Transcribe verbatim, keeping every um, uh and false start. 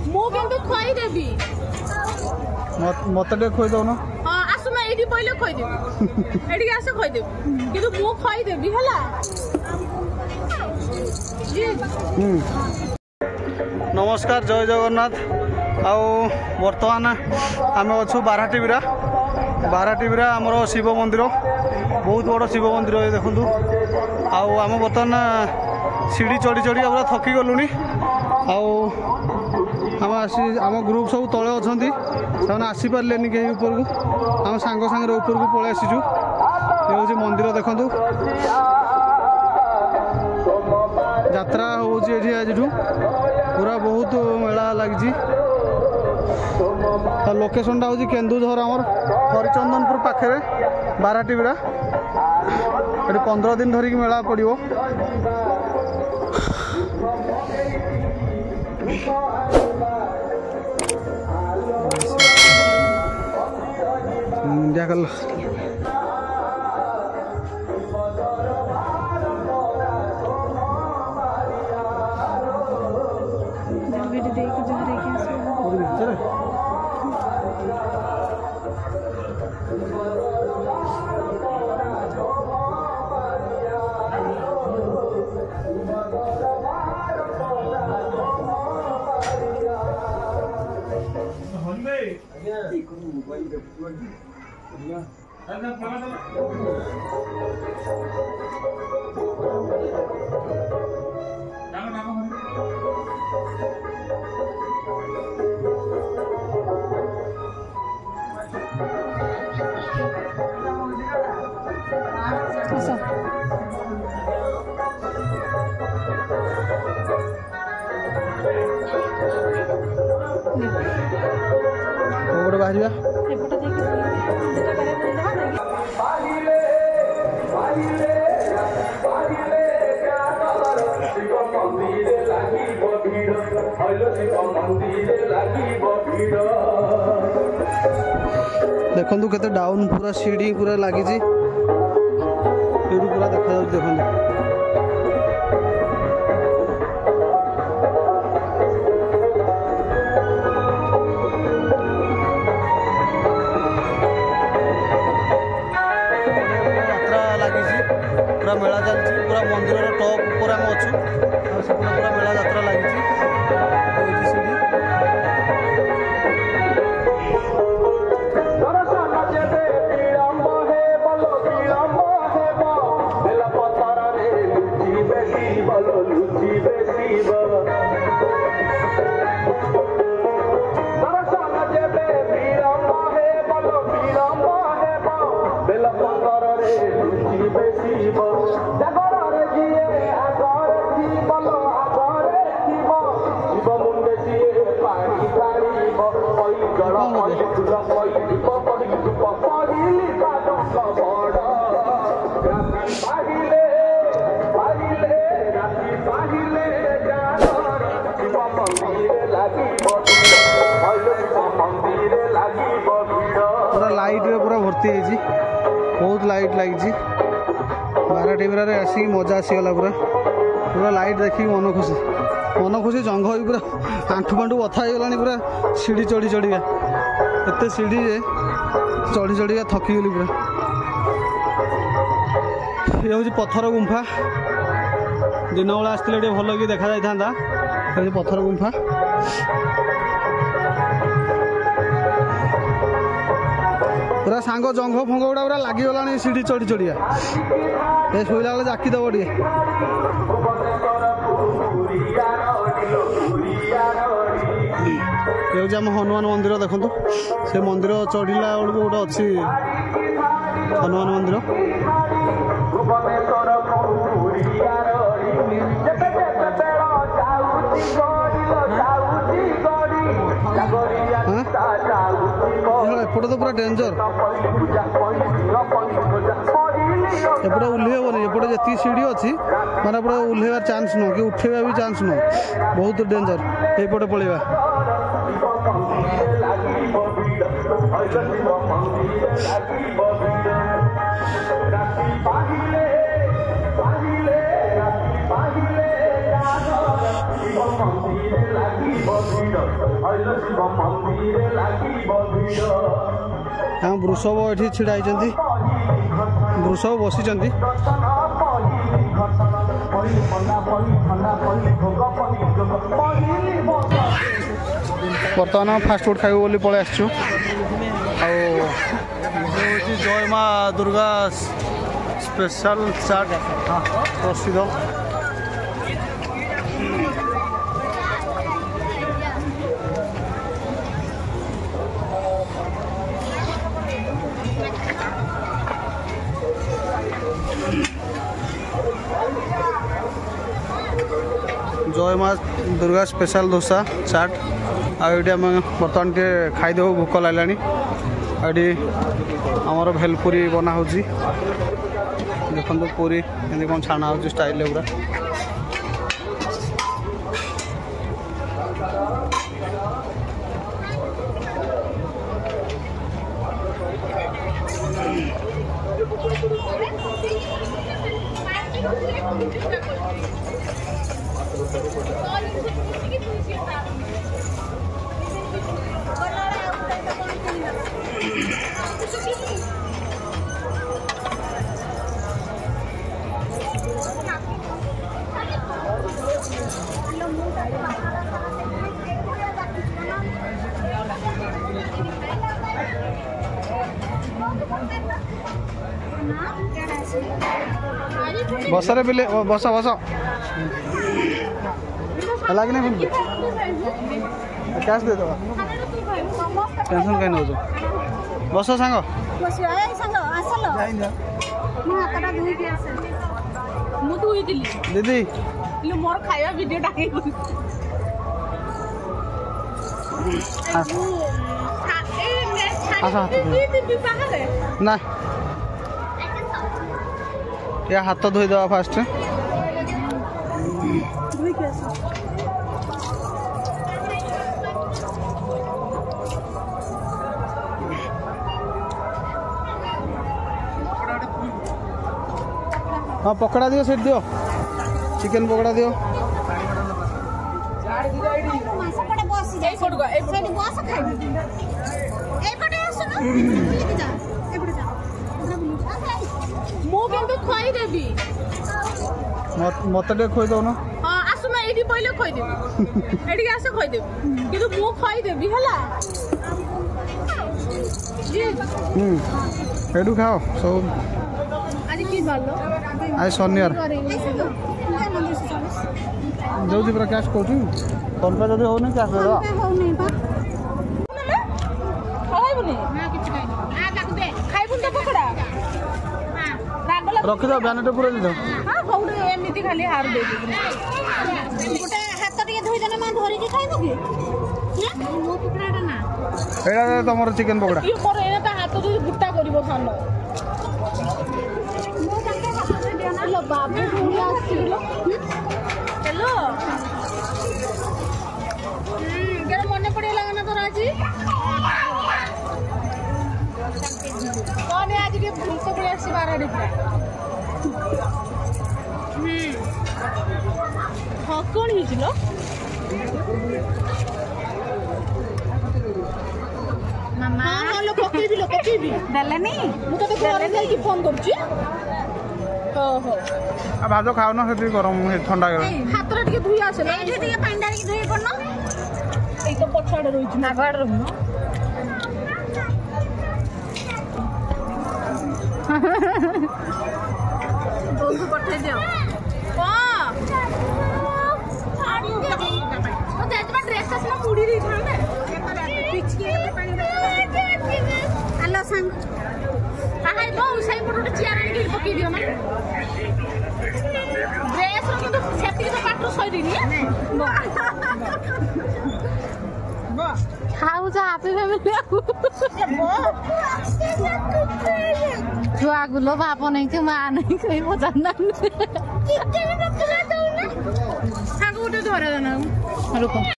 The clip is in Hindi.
मु किंतु खोई देबी मत दे खोई दो ना हां आसु ना एडी पहिले खोई देबी एडी आसे खोई देबी किंतु मु खोई देबी हला हम्म नमस्कार जय जगन्नाथ आउ बर्तमान आम अच्छु बाराटीबिरा बाराटीबिरा आमर शिव मंदिर बहुत बड़ शिव मंदिर देखु आउ आम बर्तमान सीढ़ी चढ़ी चढ़ी पूरा थकी गलुनी आउ आम आसी आम ग्रुप सब तले अच्छा से आसीपारे कहीं ऊपर को आम सांग सांगे ऊपर को पलि आसीचु ये हूँ मंदिर देखु यात्रा होची आज पूरा बहुत मेला लगी लोकेशन टा हूँ केन्दुझर आमर हरिचंदनपुर पाखे बाराटीबिरा ये पंद्रह दिन धरिक मेला पड़ो इंडिया कल बाहर देखु केते डाउन पूरा सीढ़ी पूरा लगी पूरा देखा देखो पूरा मेला चलती पूरा मंदिर टॉप ऊपर आम अच्छु पूरा मेला यात्रा लगी पूरा लाइट पूरा भर्ती है बहुत लाइट लगी बाराटीबिरा आसिक मजा आसीगला पूरा पूरा लाइट देखिए मन खुशी मन खुशी जंघ भी पूरा आंठू फांठू बथा होगा पूरा सीढ़ी चढ़ी चढ़िया एत सीढ़ी चढ़ी चढ़िया थकी गली पूरा ये हूँ पत्थर गुंफा दिन बेला आसते भल कि देखा जाता ये पत्थर गुंफा पूरा सांग जंघ फंग गुड़ा पूरा लगिगला सीढ़ी चढ़ी चढ़िया ये शोला बेले जाकी दब टे ये आम हनुमान मंदिर देखु से मंदिर चढ़ला बेलू गोटे अच्छी हनुमान मंदिर एपटे तो पूरा डेंजर एपटे ओह्लैबनी एपटे जी सीढ़ी अच्छी मैंने एपटे ओह्लैबार चान्स नुह कि उठेबा भी चान्स नुह बहुत डेंजर एपटे पलैबा हाँ वृषभ ये छिड़ा वृषभ बसी बर्तमान फास्ट फूड खाइबू बोली पलि आसचु जय माँ दुर्गा स्पेशल चाट प्रसिद्ध जय माँ दुर्गा स्पेशल डोसा चाट आम बर्तमान टे खाईदेव भोक लगे ये आमर भेलपुरी बना हो देखो पूरी एमती कौन छाणा हो स्टाइल पूरा बस रे बिले बस बस लगे नहीं कैश दे दवा टेंशन कहीं नौ बस सांग दीदी मोर खाया वीडियो डाके ना या हाथ धोई दवा फास्ट हाँ पकड़ा दियो सेट दियो चिकन पकड़ा दियो मत खोई दो ना हाँ आसुना ये पहले खोईदेवी ये आस खोईदेवी कि मु खोईदेवी है एडू खाओ सब आज कि भलो आज शनिवार जो पूरा कैश कौन फोन पे जब हो कैश दे रखी दो बैनर पूरा दे दो हां बहु एमिति खाली हार दे दे गोटे हाथ टिके धोई देना मा धरि के खाइबो की मो पकड़ाटा ना एडा तमरो चिकन पकड़ा ये पर एना ता हाथ धोई गुट्टा करिवो खानो मो ताके हाथ धोई देना लो बाबू भूली आसिलो हेलो हम्म केरे मने पड़ेला ना तोरा आजी कोने आज के भूलते पड़े आसी बारा डिपरा हाँ कौन हिजलो मामा हाँ लो पकेई भी लो पकेई भी दले नहीं मु तो घर जाई की फोन करछि हो हो आ भाजो खाओ ना सेठी गरम ठंडा गरम हाथ रे के धुई आसे एठी टिके पानी डाली के धुई करनो एई तो पछाड़ रहिछि ना गाड रहनो दोस्तों पठे दियो ड्रेस ना मुड़ी दी हेलो संग हाय बो सही पटो चेयर आनी के पकी दियो ना ड्रेस रो किंतु सेती तो पाटो सही दिनी बो खाऊ जा हैप्पी फैमिली बो जो आगुलो बाप नहीं कि मां नहीं कोई बजाना कितने में पकड़ा दो ना सांग उठे धरे देना रुको